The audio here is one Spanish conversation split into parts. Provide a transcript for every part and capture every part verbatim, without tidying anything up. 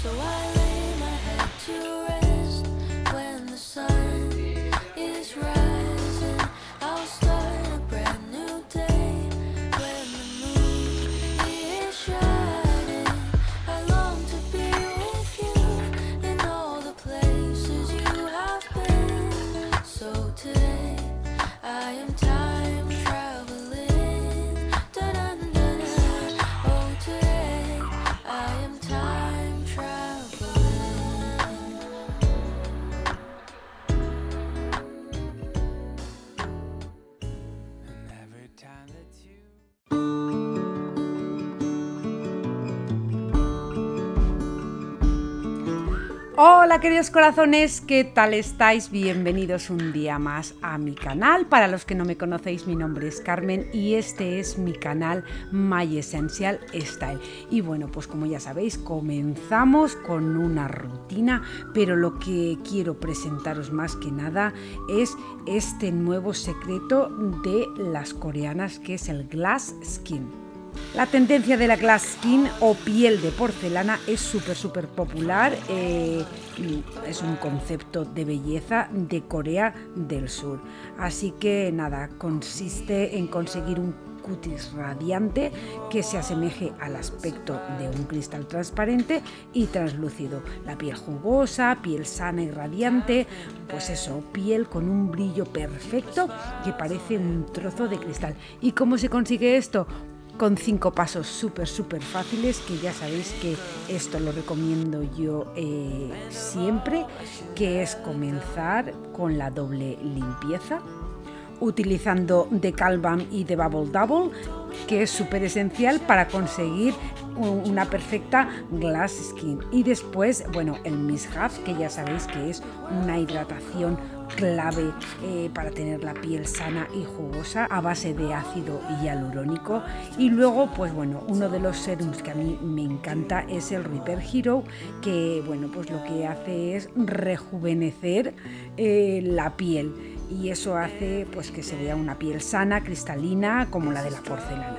Hola queridos corazones, ¿qué tal estáis? Bienvenidos un día más a mi canal. Para los que no me conocéis, mi nombre es Carmen y este es mi canal My Essential Style. Y bueno, pues como ya sabéis, comenzamos con una rutina, pero lo que quiero presentaros más que nada es este nuevo secreto de las coreanas, que es el glass skin. La tendencia de la glass skin o piel de porcelana es súper súper popular, eh, es un concepto de belleza de Corea del Sur. Así que nada, consiste en conseguir un cutis radiante que se asemeje al aspecto de un cristal transparente y translúcido. La piel jugosa, piel sana y radiante, pues eso, piel con un brillo perfecto que parece un trozo de cristal. ¿Y cómo se consigue esto? Con cinco pasos súper súper fáciles, que ya sabéis que esto lo recomiendo yo eh, siempre, que es comenzar con la doble limpieza, utilizando The Calm Balm y The Bubble Double, que es súper esencial para conseguir una perfecta glass skin. Y después, bueno, el Mist Have, que ya sabéis que es una hidratación clave eh, para tener la piel sana y jugosa a base de ácido hialurónico. Y luego, pues bueno, uno de los serums que a mí me encanta es el Repair Hero, que bueno, pues lo que hace es rejuvenecer eh, la piel, y eso hace pues que se vea una piel sana, cristalina, como la de la porcelana.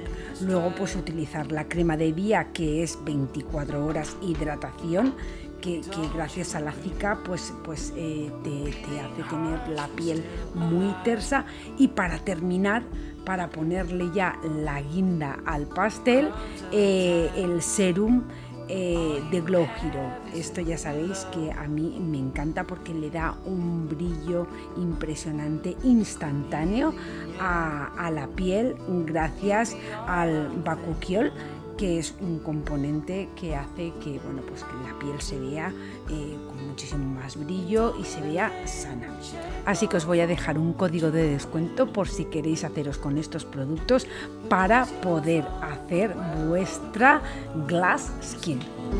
Luego pues utilizar la crema de día, que es veinticuatro horas hidratación, que, que gracias a la cica pues, pues eh, te, te hace tener la piel muy tersa. Y para terminar, para ponerle ya la guinda al pastel, eh, el serum Eh, de Glow Hero. Esto ya sabéis que a mí me encanta porque le da un brillo impresionante, instantáneo a, a la piel, gracias al bakuchiol, que es un componente que hace que, bueno, pues que la piel se vea eh, con muchísimo más brillo y se vea sana. Así que os voy a dejar un código de descuento por si queréis haceros con estos productos para poder hacer vuestra glass skin.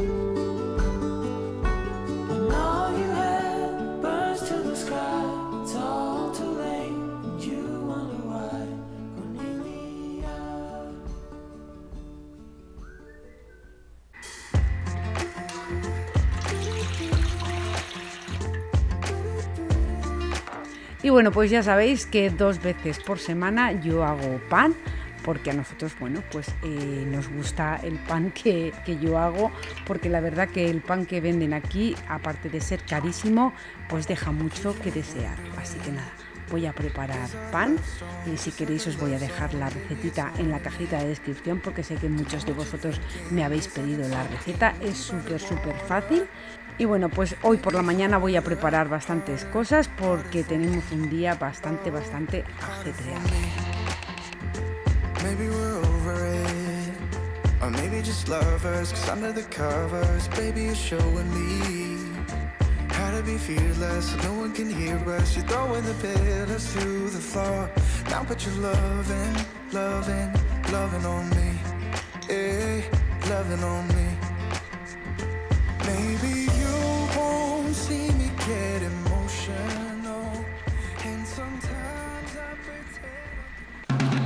Y bueno, pues ya sabéis que dos veces por semana yo hago pan, porque a nosotros, bueno, pues eh, nos gusta el pan que, que yo hago, porque la verdad que el pan que venden aquí, aparte de ser carísimo, pues deja mucho que desear. Así que nada, voy a preparar pan y si queréis os voy a dejar la recetita en la cajita de descripción, porque sé que muchos de vosotros me habéis pedido la receta. Es súper súper fácil. Y bueno, pues hoy por la mañana voy a preparar bastantes cosas porque tenemos un día bastante bastante ajetreado. Maybe we're over it, or maybe just lovers, cause under the covers, baby, you're showing me how to be fearless, so no one can hear us. You're throwing the pillars to the floor, now put your loving, loving, loving on me, eh, loving on me. Maybe you won't see me get emotional, and sometimes I pretend.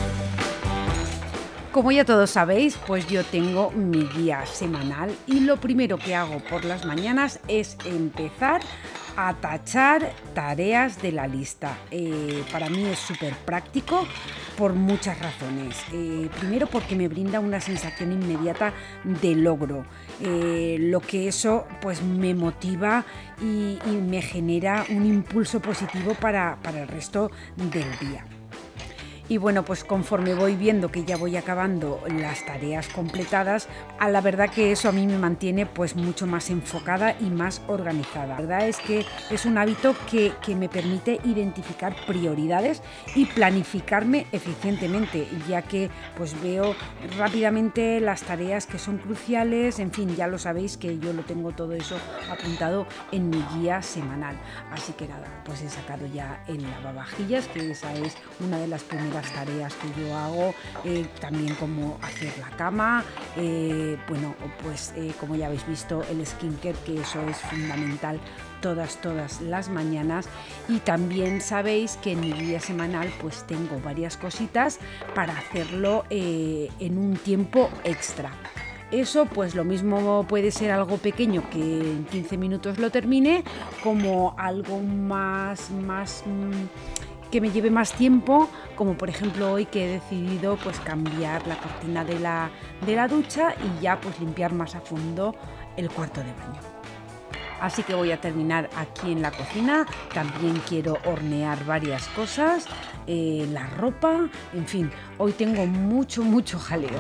Como ya todos sabéis, pues yo tengo mi guía semanal y lo primero que hago por las mañanas es empezar a tachar tareas de la lista. Eh, para mí es súper práctico por muchas razones. Eh, primero porque me brinda una sensación inmediata de logro, eh, lo que eso pues me motiva y, y me genera un impulso positivo para, para el resto del día. Y bueno, pues conforme voy viendo que ya voy acabando las tareas completadas, a la verdad que eso a mí me mantiene pues mucho más enfocada y más organizada. La verdad es que es un hábito que, que me permite identificar prioridades y planificarme eficientemente, ya que pues veo rápidamente las tareas que son cruciales. En fin, ya lo sabéis que yo lo tengo todo eso apuntado en mi guía semanal. Así que nada, pues he sacado ya el lavavajillas, que esa es una de las primeras las tareas que yo hago, eh, también como hacer la cama, eh, bueno, pues eh, como ya habéis visto, el skincare, que eso es fundamental todas, todas las mañanas. Y también sabéis que en mi guía semanal pues tengo varias cositas para hacerlo eh, en un tiempo extra. Eso pues lo mismo puede ser algo pequeño que en quince minutos lo termine, como algo más, más mmm, que me lleve más tiempo, como por ejemplo hoy que he decidido pues cambiar la cortina de la, de la ducha y ya pues limpiar más a fondo el cuarto de baño. Así que voy a terminar aquí en la cocina. También quiero hornear varias cosas, eh, la ropa, en fin, hoy tengo mucho, mucho jaleo.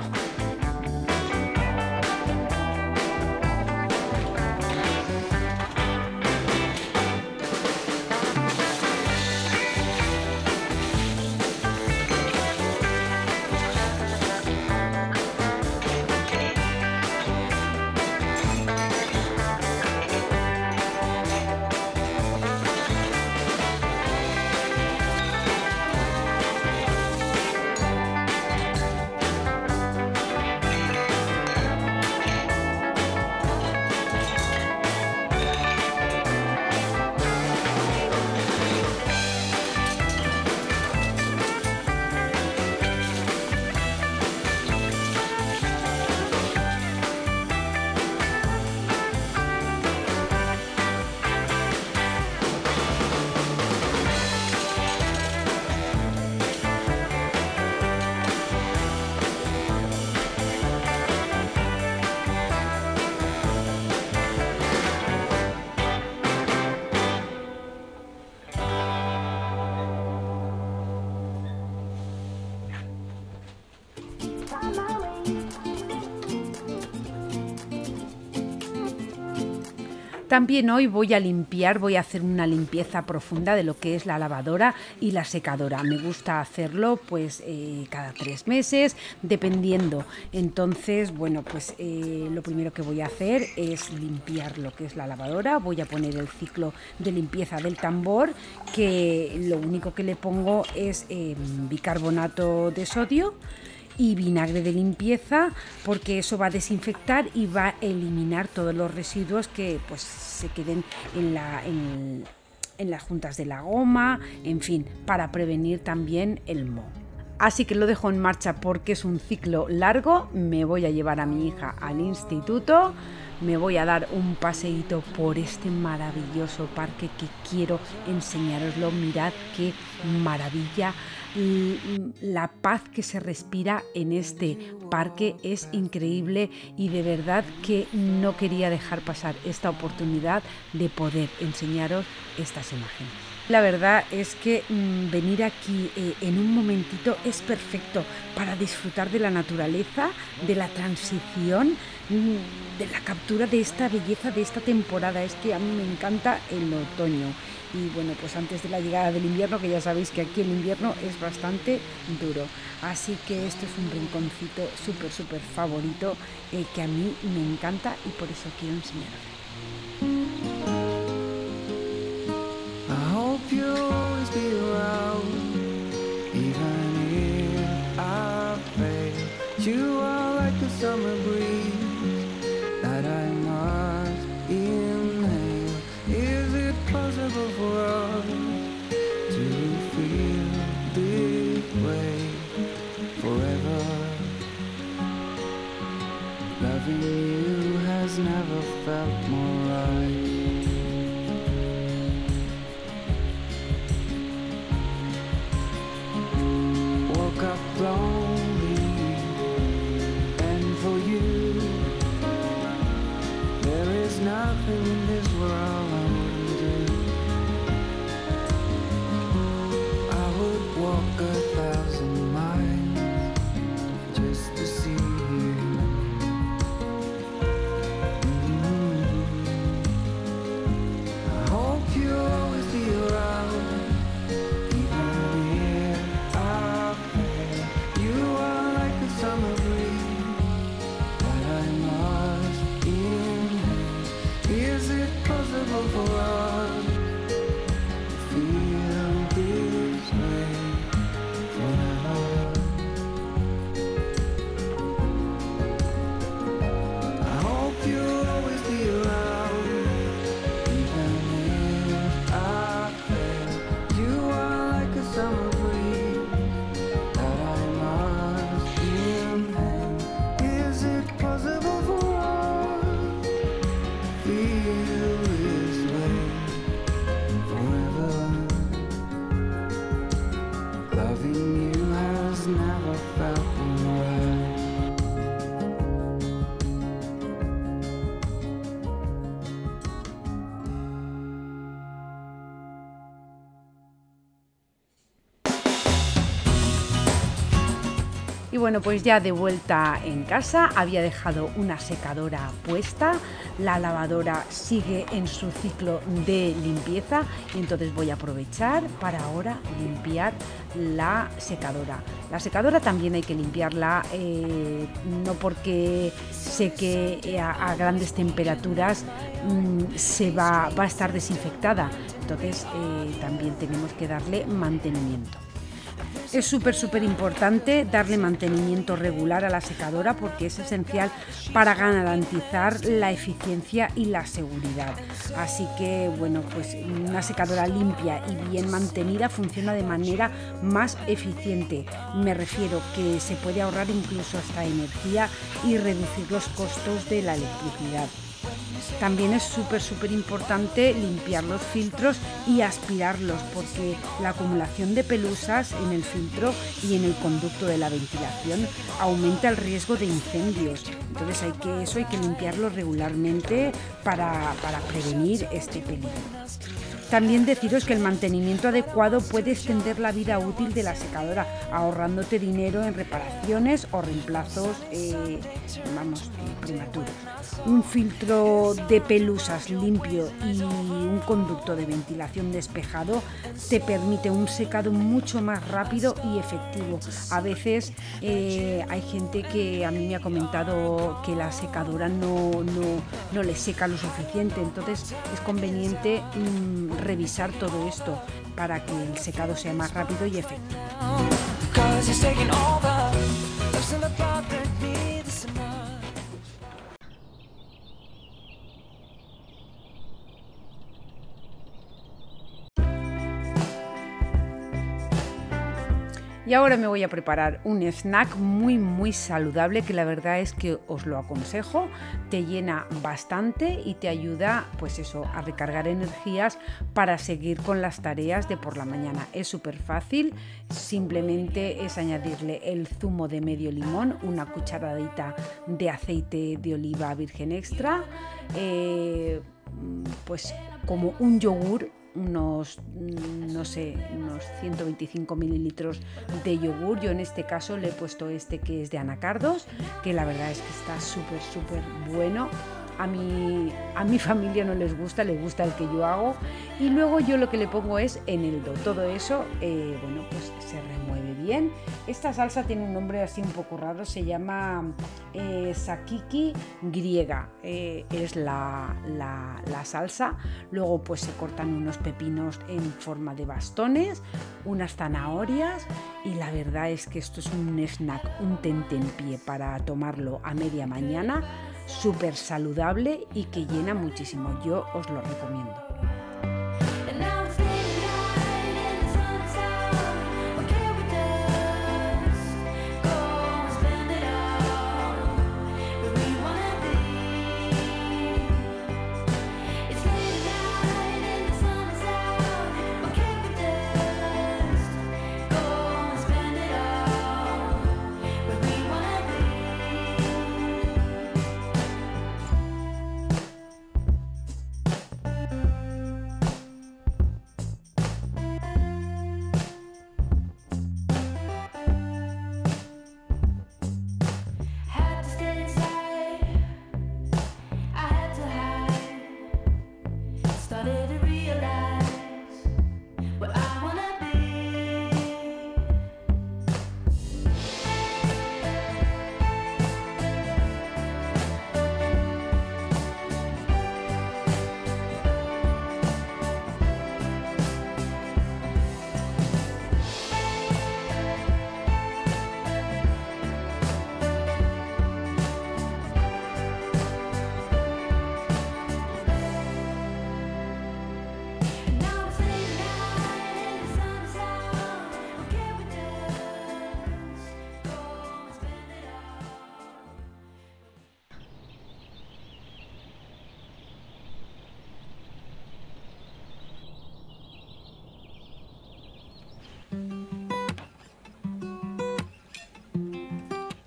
También hoy voy a limpiar, voy a hacer una limpieza profunda de lo que es la lavadora y la secadora. Me gusta hacerlo pues eh, cada tres meses, dependiendo. Entonces, bueno, pues eh, lo primero que voy a hacer es limpiar lo que es la lavadora. Voy a poner el ciclo de limpieza del tambor, que lo único que le pongo es eh, bicarbonato de sodio y vinagre de limpieza, porque eso va a desinfectar y va a eliminar todos los residuos que pues se queden en, la, en, en las juntas de la goma, en fin, para prevenir también el moho. Así que lo dejo en marcha porque es un ciclo largo. Me voy a llevar a mi hija al instituto, me voy a dar un paseíto por este maravilloso parque que quiero enseñaroslo. Mirad qué maravilla. La paz que se respira en este parque es increíble y de verdad que no quería dejar pasar esta oportunidad de poder enseñaros estas imágenes. La verdad es que mmm, venir aquí eh, en un momentito es perfecto para disfrutar de la naturaleza, de la transición, mmm, de la captura de esta belleza de esta temporada. Es que a mí me encanta el otoño. Y bueno, pues antes de la llegada del invierno, que ya sabéis que aquí el invierno es bastante duro. Así que esto es un rinconcito súper, súper favorito eh, que a mí me encanta y por eso quiero enseñaros. I hope you'll always be around, even if I fail. You are like the summer breeze that I must inhale. Is it possible for us to feel this way forever? Loving you has never felt more right. Woke up nothing in this world I wouldn't do. I would walk a thousand miles just to see you. Mm-hmm. I hope you'll always be around, even if I fail. You are like a summer breeze that I must inhale. Is it possible for us to feel this way forever? I hope you'll always be around, even if I fail. You are like a summer breeze that I must inhale. Is it possible for us to feel this way forever? Loving you has never felt right. Y bueno, pues ya de vuelta en casa, había dejado una secadora puesta, la lavadora sigue en su ciclo de limpieza y entonces voy a aprovechar para ahora limpiar la secadora. La secadora también hay que limpiarla, eh, no porque sé que a, a grandes temperaturas mmm, se va, va a estar desinfectada, entonces eh, también tenemos que darle mantenimiento. Es súper súper importante darle mantenimiento regular a la secadora porque es esencial para garantizar la eficiencia y la seguridad. Así que bueno, pues una secadora limpia y bien mantenida funciona de manera más eficiente. Me refiero que se puede ahorrar incluso hasta energía y reducir los costos de la electricidad. También es súper súper importante limpiar los filtros y aspirarlos porque la acumulación de pelusas en el filtro y en el conducto de la ventilación aumenta el riesgo de incendios. Entonces hay que, eso hay que limpiarlo regularmente para, para prevenir este peligro. También deciros que el mantenimiento adecuado puede extender la vida útil de la secadora, ahorrándote dinero en reparaciones o reemplazos eh, vamos, eh, prematuros. Un filtro de pelusas limpio y un conducto de ventilación despejado te permite un secado mucho más rápido y efectivo. A veces eh, hay gente que a mí me ha comentado que la secadora no, no, no le seca lo suficiente, entonces es conveniente mmm, revisar todo esto para que el secado sea más rápido y efectivo. Y ahora me voy a preparar un snack muy muy saludable que la verdad es que os lo aconsejo, te llena bastante y te ayuda pues eso a recargar energías para seguir con las tareas de por la mañana. Es súper fácil, simplemente es añadirle el zumo de medio limón, una cucharadita de aceite de oliva virgen extra, eh, pues como un yogur, unos, no sé, unos ciento veinticinco mililitros de yogur. Yo en este caso le he puesto este que es de anacardos, que la verdad es que está súper, súper bueno. A mi, a mi familia no les gusta, les gusta el que yo hago. Y luego yo lo que le pongo es eneldo. Todo eso, eh, bueno, pues se remueve bien. Esta salsa tiene un nombre así un poco raro, se llama eh, sakiki griega. Eh, es la, la, la salsa. Luego pues se cortan unos pepinos en forma de bastones, unas zanahorias. Y la verdad es que esto es un snack, un tentempié para tomarlo a media mañana. Súper saludable y que llena muchísimo. Yo os lo recomiendo.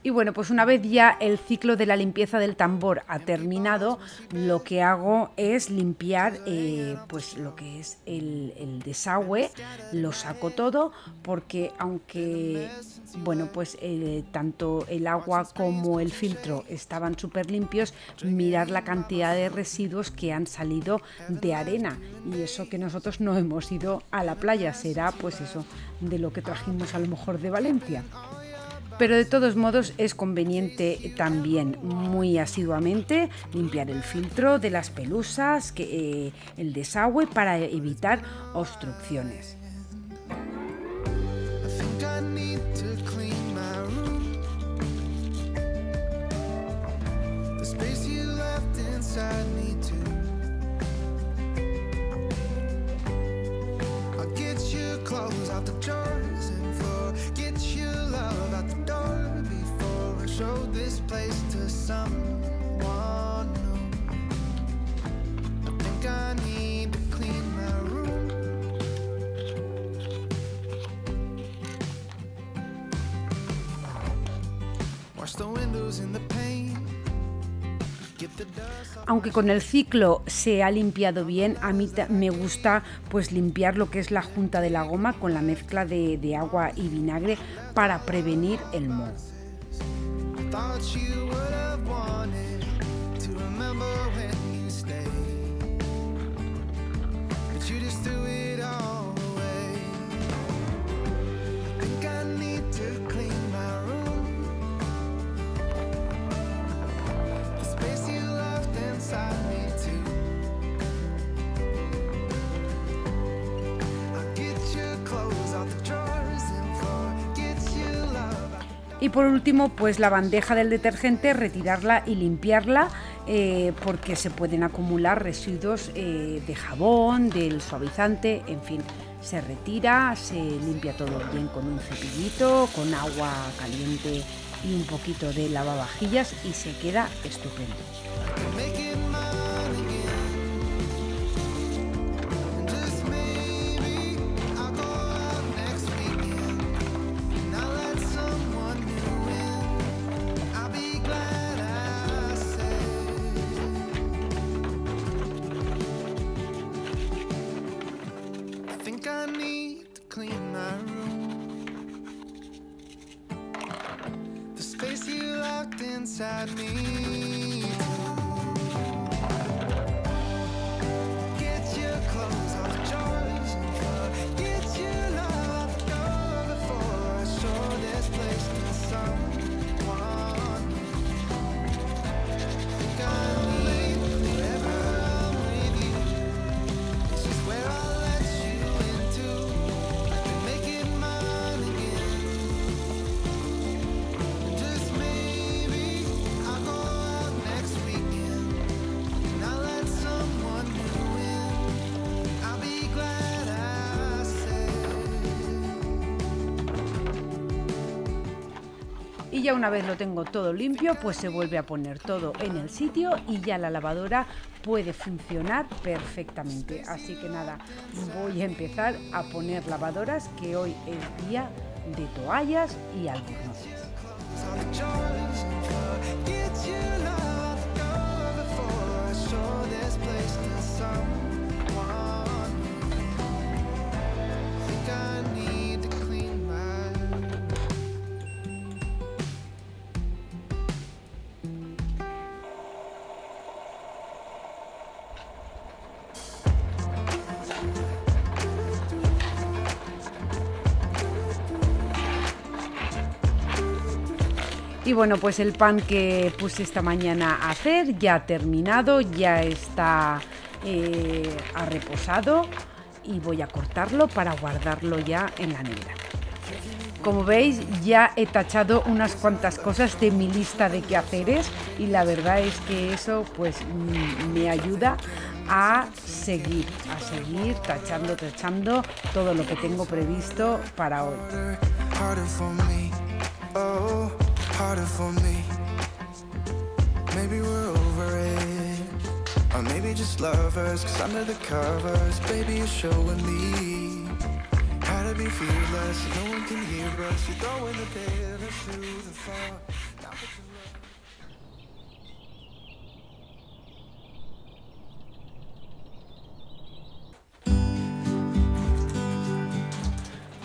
Y bueno, pues una vez ya el ciclo de la limpieza del tambor ha terminado, lo que hago es limpiar eh, pues lo que es el, el desagüe, lo saco todo, porque aunque bueno, pues eh, tanto el agua como el filtro estaban súper limpios, mirar la cantidad de residuos que han salido de arena, y eso que nosotros no hemos ido a la playa, será pues eso de lo que trajimos a lo mejor de Valencia. Pero de todos modos es conveniente también muy asiduamente limpiar el filtro de las pelusas, que, eh, el desagüe, para evitar obstrucciones. Show this place to someone new. I think I need to clean my room. Wash the windows in the pane. Aunque con el ciclo se ha limpiado bien, a mí me gusta pues limpiar lo que es la junta de la goma con la mezcla de, de agua y vinagre para prevenir el moho. Thought you would have wanted to remember when you stayed, but you just threw it all away. I think I need to clean my room. The space you left inside me too. I'll get your clothes off the drawers and forget your love. Y por último, pues la bandeja del detergente, retirarla y limpiarla, eh, porque se pueden acumular residuos eh, de jabón, del suavizante, en fin, se retira, se limpia todo bien con un cepillito, con agua caliente y un poquito de lavavajillas, y se queda estupendo. Inside me, get your clothes off the drawers and get your love out the door before I show this place to someone. Think I'm late wherever I'm with you. This is where I'll let you into. I can make it mine again. Just maybe I'll go out next weekend and I'll let someone new in. I'll be glad I said. Y ya una vez lo tengo todo limpio, pues se vuelve a poner todo en el sitio y ya la lavadora puede funcionar perfectamente. Así que nada, voy a empezar a poner lavadoras, que hoy es día de toallas y albornoces. Y bueno, pues el pan que puse esta mañana a hacer ya ha terminado, ya está eh, ha reposado, y voy a cortarlo para guardarlo ya en la nevera. Como veis, ya he tachado unas cuantas cosas de mi lista de quehaceres, y la verdad es que eso pues me ayuda a seguir, a seguir tachando, tachando todo lo que tengo previsto para hoy. Harder for me. Maybe we're over it, or maybe just lovers, cause under the covers, baby, you're showing me how to be fearless. No one can hear us. You're throwing the pillars through the fire.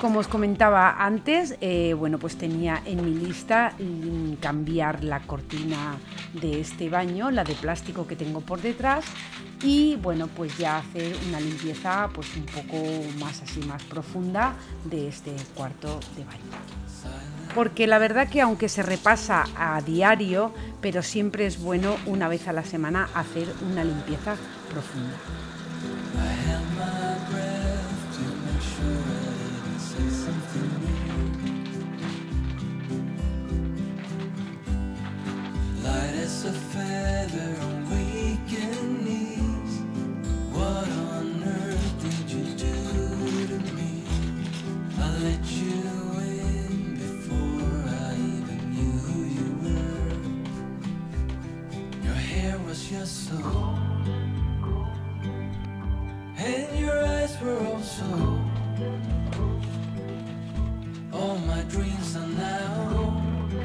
Como os comentaba antes, eh, bueno, pues tenía en mi lista mm, cambiar la cortina de este baño, la de plástico que tengo por detrás, y bueno, pues ya hacer una limpieza pues un poco más así, más profunda de este cuarto de baño. Porque la verdad que aunque se repasa a diario, pero siempre es bueno una vez a la semana hacer una limpieza profunda. A feather on weekend knees. What on earth did you do to me? I let you in before I even knew who you were. Your hair was your soul, and your eyes were also. All my dreams are now.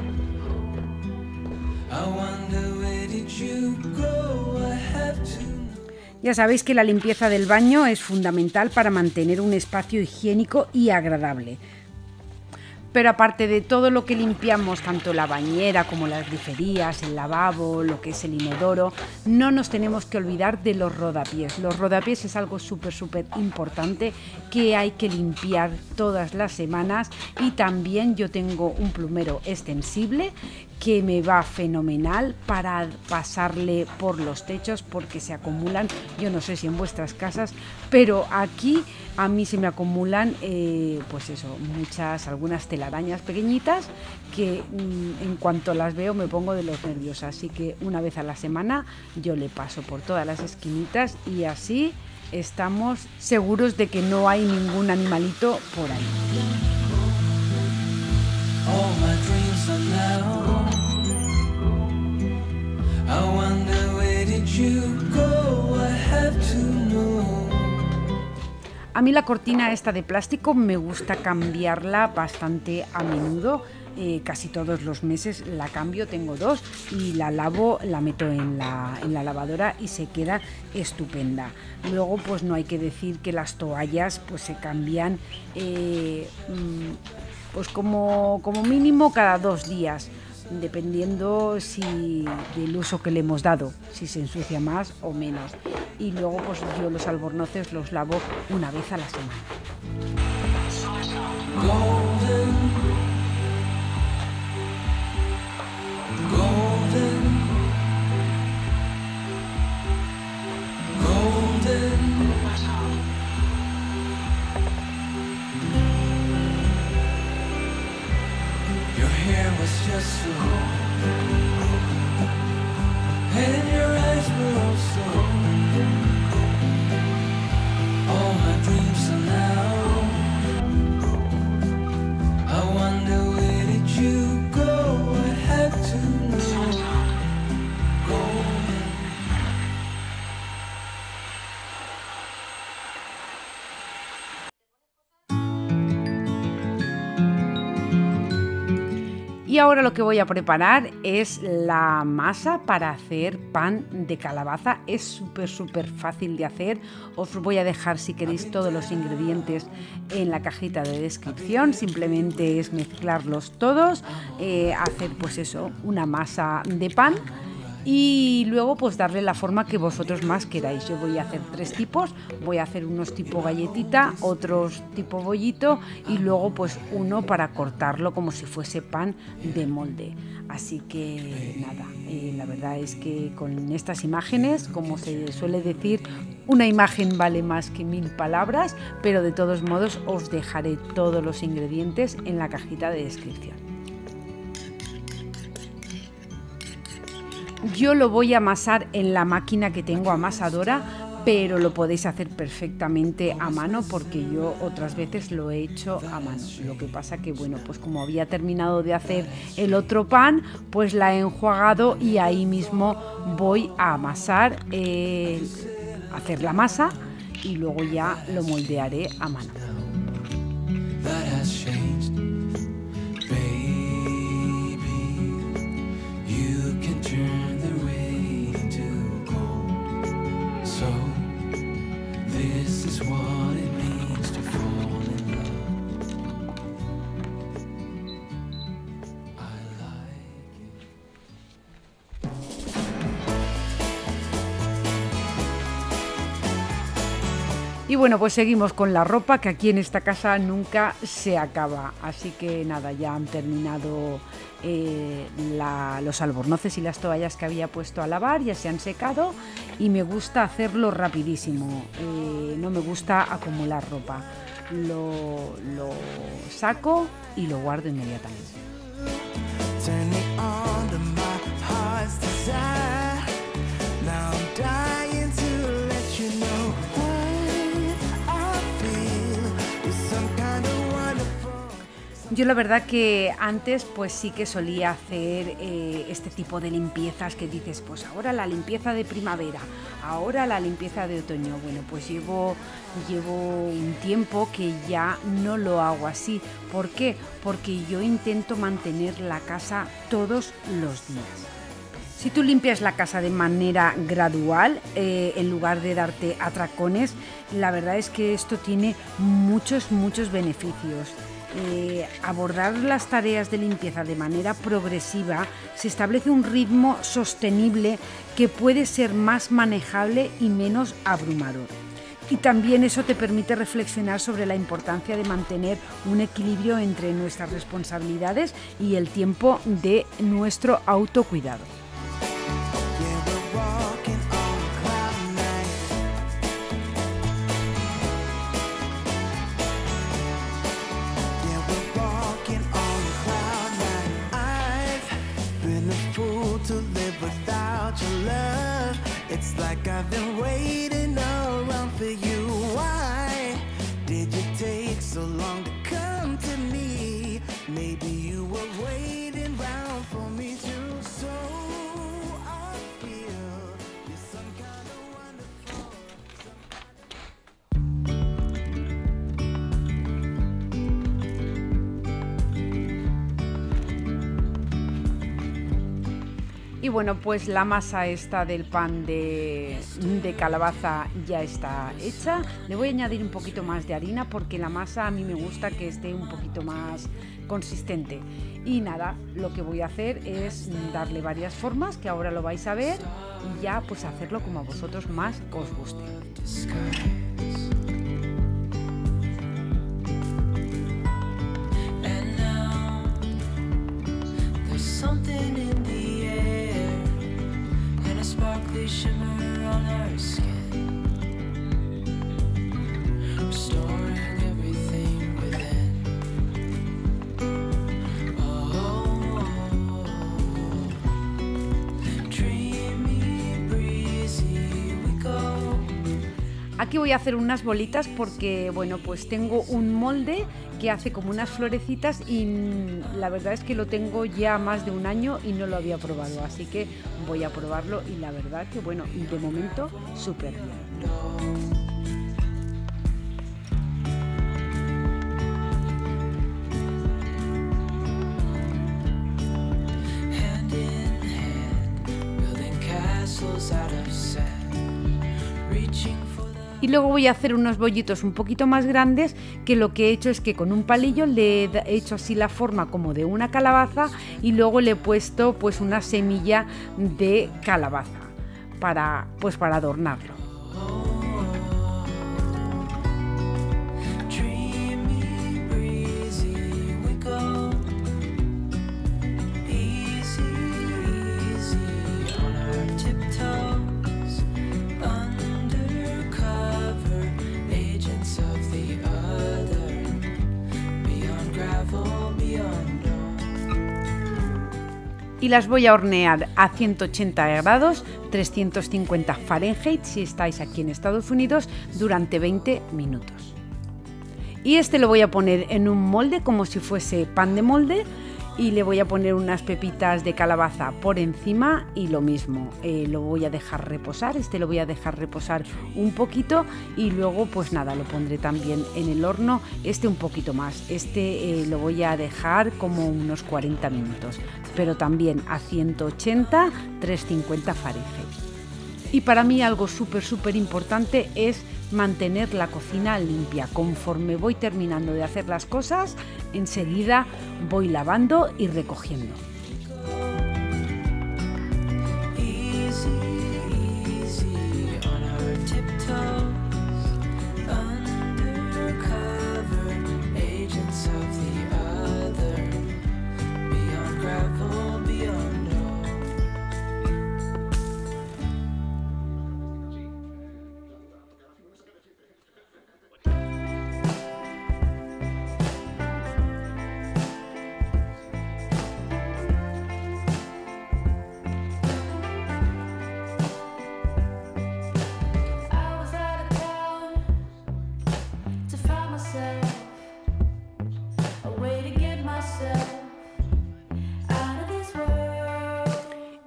I wonder where did you go? I have to. Ya sabéis que la limpieza del baño es fundamental para mantener un espacio higiénico y agradable. Pero aparte de todo lo que limpiamos, tanto la bañera como las griferías, el lavabo, lo que es el inodoro, no nos tenemos que olvidar de los rodapiés. Los rodapiés es algo súper, súper importante que hay que limpiar todas las semanas, y también yo tengo un plumero extensible que me va fenomenal para pasarle por los techos porque se acumulan, yo no sé si en vuestras casas, pero aquí a mí se me acumulan eh, pues eso, muchas, algunas telarañas pequeñitas que mm, en cuanto las veo me pongo de los nervios, así que una vez a la semana yo le paso por todas las esquinitas y así estamos seguros de que no hay ningún animalito por ahí. All my dreams are now. I wonder where did you go? I have to know. A mí la cortina esta de plástico me gusta cambiarla bastante a menudo, eh, casi todos los meses la cambio, tengo dos, y la lavo, la meto en la, en la lavadora y se queda estupenda. Luego pues no hay que decir que las toallas pues se cambian eh, pues como, como mínimo cada dos días, dependiendo si del uso que le hemos dado, si se ensucia más o menos. Y luego pues yo los albornoces los lavo una vez a la semana. Golden, golden, golden. Your hair was just so, and your eyes were also. All my dreams are now. I wonder where did you go? I have to know. Golden. Y ahora lo que voy a preparar es la masa para hacer pan de calabaza. Es súper súper fácil de hacer. Os voy a dejar, si queréis, todos los ingredientes en la cajita de descripción. Simplemente es mezclarlos todos, eh, hacer pues eso, una masa de pan. Y luego pues darle la forma que vosotros más queráis. Yo voy a hacer tres tipos, voy a hacer unos tipo galletita, otros tipo bollito y luego pues uno para cortarlo como si fuese pan de molde. Así que nada, eh, la verdad es que con estas imágenes, como se suele decir, una imagen vale más que mil palabras, pero de todos modos os dejaré todos los ingredientes en la cajita de descripción. Yo lo voy a amasar en la máquina que tengo amasadora, pero lo podéis hacer perfectamente a mano porque yo otras veces lo he hecho a mano. Lo que pasa que, bueno, pues como había terminado de hacer el otro pan, pues la he enjuagado y ahí mismo voy a amasar, eh, hacer la masa y luego ya lo moldearé a mano. Y bueno, pues seguimos con la ropa, que aquí en esta casa nunca se acaba. Así que nada, ya han terminado eh, la, los albornoces y las toallas que había puesto a lavar, ya se han secado y me gusta hacerlo rapidísimo. Eh, no me gusta acumular ropa. Lo, lo saco y lo guardo inmediatamente. Yo la verdad que antes pues sí que solía hacer eh, este tipo de limpiezas que dices, pues ahora la limpieza de primavera, ahora la limpieza de otoño. Bueno, pues llevo, llevo un tiempo que ya no lo hago así. ¿Por qué? Porque yo intento mantener la casa todos los días. Si tú limpias la casa de manera gradual, eh, en lugar de darte atracones, la verdad es que esto tiene muchos, muchos beneficios. Eh, abordar las tareas de limpieza de manera progresiva se establece un ritmo sostenible que puede ser más manejable y menos abrumador. Y también eso te permite reflexionar sobre la importancia de mantener un equilibrio entre nuestras responsabilidades y el tiempo de nuestro autocuidado. It's like I've been waiting around for you. Why did you take so long to come to me? Maybe you were waiting around for me too. So I feel you're some kind of wonderful. Y bueno, pues la masa esta del pan de, de calabaza ya está hecha. Le voy a añadir un poquito más de harina porque la masa a mí me gusta que esté un poquito más consistente. Y nada, lo que voy a hacer es darle varias formas, que ahora lo vais a ver, y ya pues hacerlo como a vosotros más os guste. Shimmer on her skin, restoring everything within. Oh, dreamy, breezy we go. Aquí voy a hacer unas bolitas porque, bueno, pues tengo un molde que hace como unas florecitas y la verdad es que lo tengo ya más de un año y no lo había probado, así que voy a probarlo y la verdad que, bueno, de momento súper bien. Y luego voy a hacer unos bollitos un poquito más grandes, que lo que he hecho es que con un palillo le he hecho así la forma como de una calabaza y luego le he puesto pues una semilla de calabaza para, pues para adornarlo. Y las voy a hornear a ciento ochenta grados, trescientos cincuenta Fahrenheit, si estáis aquí en Estados Unidos, durante veinte minutos. Y este lo voy a poner en un molde como si fuese pan de molde y le voy a poner unas pepitas de calabaza por encima y lo mismo, eh, lo voy a dejar reposar, este lo voy a dejar reposar un poquito y luego pues nada, lo pondré también en el horno, este un poquito más, este eh, lo voy a dejar como unos cuarenta minutos, pero también a ciento ochenta, trescientos cincuenta Fahrenheit. Y para mí algo súper súper importante es mantener la cocina limpia. Conforme voy terminando de hacer las cosas, enseguida voy lavando y recogiendo.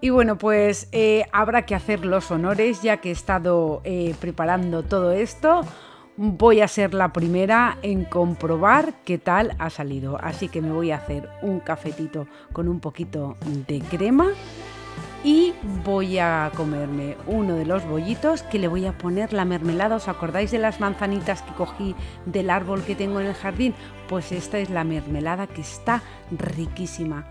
Y bueno, pues eh, habrá que hacer los honores ya que he estado eh, preparando todo esto. Voy a ser la primera en comprobar qué tal ha salido. Así que me voy a hacer un cafetito con un poquito de crema y voy a comerme uno de los bollitos que le voy a poner la mermelada. ¿Os acordáis de las manzanitas que cogí del árbol que tengo en el jardín? Pues esta es la mermelada que está riquísima.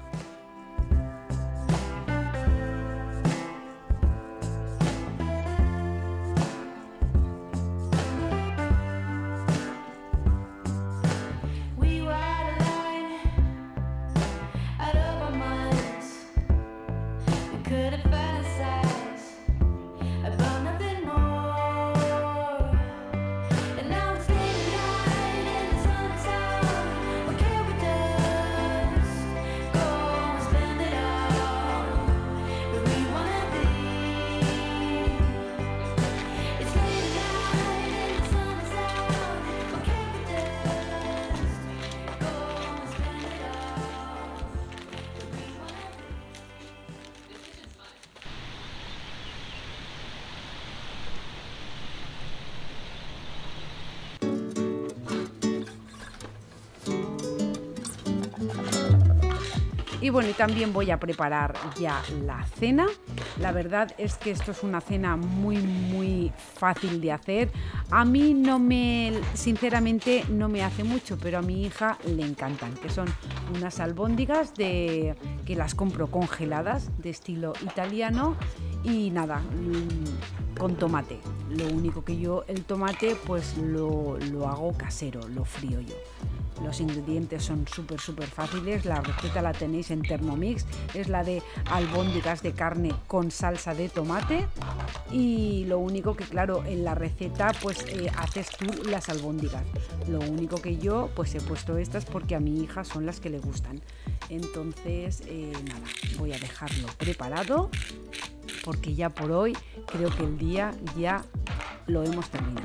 Y bueno, y también voy a preparar ya la cena. La verdad es que esto es una cena muy, muy fácil de hacer. A mí no me, sinceramente, no me hace mucho, pero a mi hija le encantan, que son unas albóndigas de, que las compro congeladas, de estilo italiano, y nada, con tomate. Lo único que yo, el tomate, pues lo, lo hago casero, lo frío yo. Los ingredientes son súper súper fáciles, la receta la tenéis en Thermomix, es la de albóndigas de carne con salsa de tomate, y lo único que, claro, en la receta pues eh, haces tú las albóndigas. Lo único que yo pues he puesto estas porque a mi hija son las que le gustan. Entonces eh, nada, voy a dejarlo preparado porque ya por hoy creo que el día ya lo hemos terminado.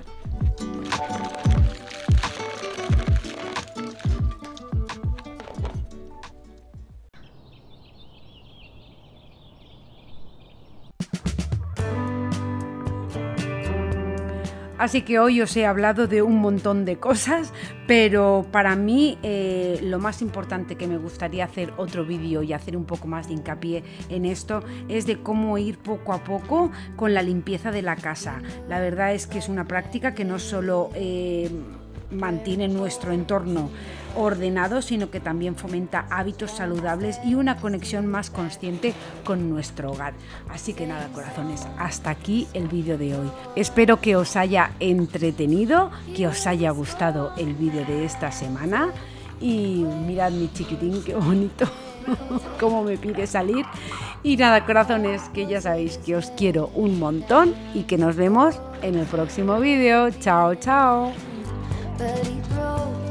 Así que hoy os he hablado de un montón de cosas, pero para mí eh, lo más importante, que me gustaría hacer otro vídeo y hacer un poco más de hincapié en esto, es de cómo ir poco a poco con la limpieza de la casa. La verdad es que es una práctica que no solo eh, mantiene nuestro entorno ordenado, sino que también fomenta hábitos saludables y una conexión más consciente con nuestro hogar. Así que nada, corazones, hasta aquí el vídeo de hoy. Espero que os haya entretenido, que os haya gustado el vídeo de esta semana, y mirad mi chiquitín, qué bonito cómo me pide salir. Y nada, corazones, que ya sabéis que os quiero un montón y que nos vemos en el próximo vídeo. Chao, chao. But he broke